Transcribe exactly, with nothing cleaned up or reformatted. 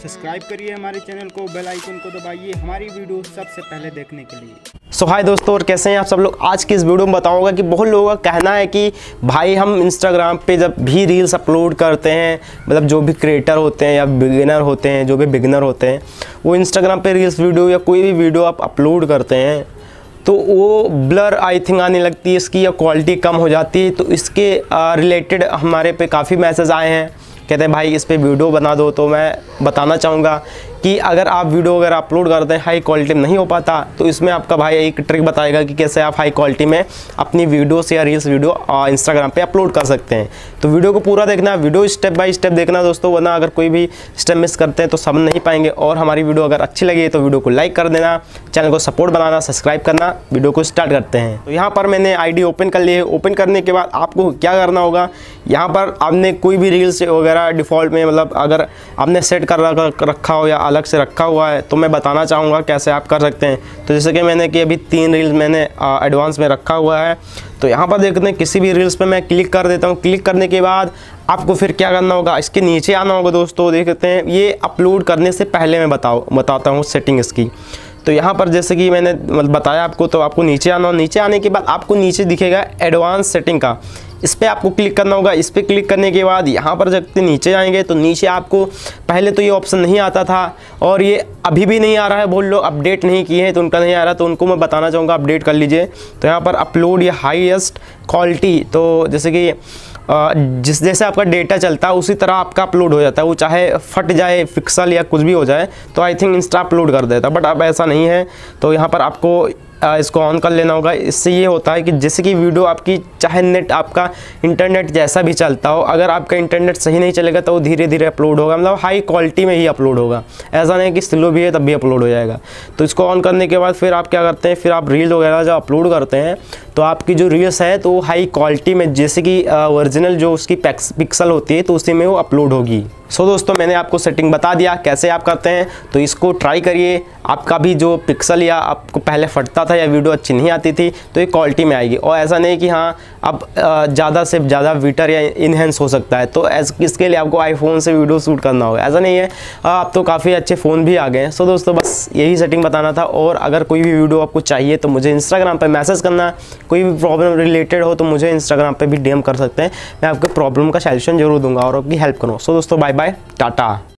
Subscribe करिए हमारे channel को, बेल आइकन को दबाइए हमारी वीडियो सबसे पहले देखने के लिए। सो हाय दोस्तों, और कैसे हैं आप सब लोग। आज की इस वीडियो में बताऊंगा कि बहुत लोगों का कहना है कि भाई हम इंस्टाग्राम पे जब भी रील्स अपलोड करते हैं, मतलब जो भी क्रिएटर होते हैं या बिगिनर होते हैं, जो भी बिगिनर होते हैं, वो इंस्टाग्राम पे रील्स वीडियो या कोई भी वीडियो आप अपलोड करते हैं तो वो ब्लर आई थिंक आने लगती है इसकी, या क्वालिटी कम हो जाती है। तो इसके रिलेटेड हमारे पे काफ़ी मैसेज आए हैं, कहते हैं भाई इस पे वीडियो बना दो। तो मैं बताना चाहूँगा कि अगर आप वीडियो अगर अपलोड करते हैं हाई क्वालिटी में नहीं हो पाता, तो इसमें आपका भाई एक ट्रिक बताएगा कि कैसे आप हाई क्वालिटी में अपनी वीडियोस या रील्स वीडियो इंस्टाग्राम पे अपलोड कर सकते हैं। तो वीडियो को पूरा देखना, वीडियो स्टेप बाय स्टेप देखना दोस्तों, वरना अगर कोई भी स्टेप मिस करते हैं तो समझ नहीं पाएंगे। और हमारी वीडियो अगर अच्छी लगी तो वीडियो को लाइक कर देना, चैनल को सपोर्ट बनाना, सब्सक्राइब करना। वीडियो को स्टार्ट करते हैं। तो यहाँ पर मैंने आई डी ओपन कर ली है। ओपन करने के बाद आपको क्या करना होगा, यहाँ पर आपने कोई भी रील्स वगैरह डिफ़ॉल्ट में, मतलब अगर आपने सेट कर रखा हो या अलग से रखा हुआ है, तो मैं बताना चाहूँगा कैसे आप कर सकते हैं। तो जैसे कि मैंने कि अभी तीन रील्स मैंने एडवांस में रखा हुआ है। तो यहाँ पर देखते हैं किसी भी रील्स पे मैं क्लिक कर देता हूँ। क्लिक करने के बाद आपको फिर क्या करना होगा, इसके नीचे आना होगा दोस्तों। देखते हैं ये अपलोड करने से पहले मैं बताओ बताता हूँ सेटिंग इसकी। तो यहाँ पर जैसे कि मैंने बताया आपको, तो आपको नीचे आना हो। नीचे आने के बाद आपको नीचे दिखेगा एडवांस सेटिंग का, इस पर आपको क्लिक करना होगा। इस पर क्लिक करने के बाद यहाँ पर जब नीचे आएंगे तो नीचे आपको पहले तो ये ऑप्शन नहीं आता था, और ये अभी भी नहीं आ रहा है। बहुत लोग अपडेट नहीं किए हैं तो उनका नहीं आ रहा, तो उनको मैं बताना चाहूँगा अपडेट कर लीजिए। तो यहाँ पर अपलोड या हाईएस्ट क्वालिटी, तो जैसे कि जिस जैसे आपका डेटा चलता है उसी तरह आपका अपलोड हो जाता है। वो चाहे फट जाए, पिक्सल या कुछ भी हो जाए, तो आई थिंक इंस्टा अपलोड कर देता है, बट अब ऐसा नहीं है। तो यहाँ पर आपको इसको ऑन कर लेना होगा। इससे ये होता है कि जैसे कि वीडियो आपकी, चाहे नेट आपका इंटरनेट जैसा भी चलता हो, अगर आपका इंटरनेट सही नहीं चलेगा तो वो धीरे धीरे अपलोड होगा, मतलब हाई क्वालिटी में ही अपलोड होगा। ऐसा नहीं कि स्लो भी है तब भी अपलोड हो जाएगा। तो इसको ऑन करने के बाद फिर आप क्या करते हैं, फिर आप रील वगैरह जब अपलोड करते हैं तो आपकी जो रील्स है तो हाई क्वालिटी में, जैसे कि ओरिजिनल जो उसकी पिक्सल होती है तो उसी में वो अपलोड होगी। सो so, दोस्तों मैंने आपको सेटिंग बता दिया कैसे आप करते हैं, तो इसको ट्राई करिए। आपका भी जो पिक्सल या आपको पहले फटता था या वीडियो अच्छी नहीं आती थी तो ये क्वालिटी में आएगी। और ऐसा नहीं कि हाँ अब ज़्यादा से ज़्यादा विटर या इनहेंस हो सकता है, तो इसके लिए आपको आईफोन से वीडियो शूट करना होगा, ऐसा नहीं है। अब तो काफ़ी अच्छे फ़ोन भी आ गए हैं। सो so, दोस्तों बस यही सेटिंग बताना था। और अगर कोई भी वीडियो आपको चाहिए तो मुझे इंस्टाग्राम पर मैसेज करना, कोई भी प्रॉब्लम रिलेटेड हो तो मुझे इंस्टाग्राम पर भी डी एम कर सकते हैं। मैं आपके प्रॉब्लम का सॉल्यूशन जरूर दूंगा और आपकी हेल्प करूँगा। सो दोस्तों बाय बाय, टाटा।